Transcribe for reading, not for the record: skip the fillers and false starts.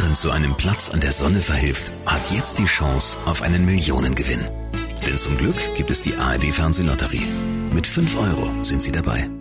Ihnen zu einem Platz an der Sonne verhilft, hat jetzt die Chance auf einen Millionengewinn. Denn zum Glück gibt es die ARD Fernsehlotterie. Mit 5 € sind Sie dabei.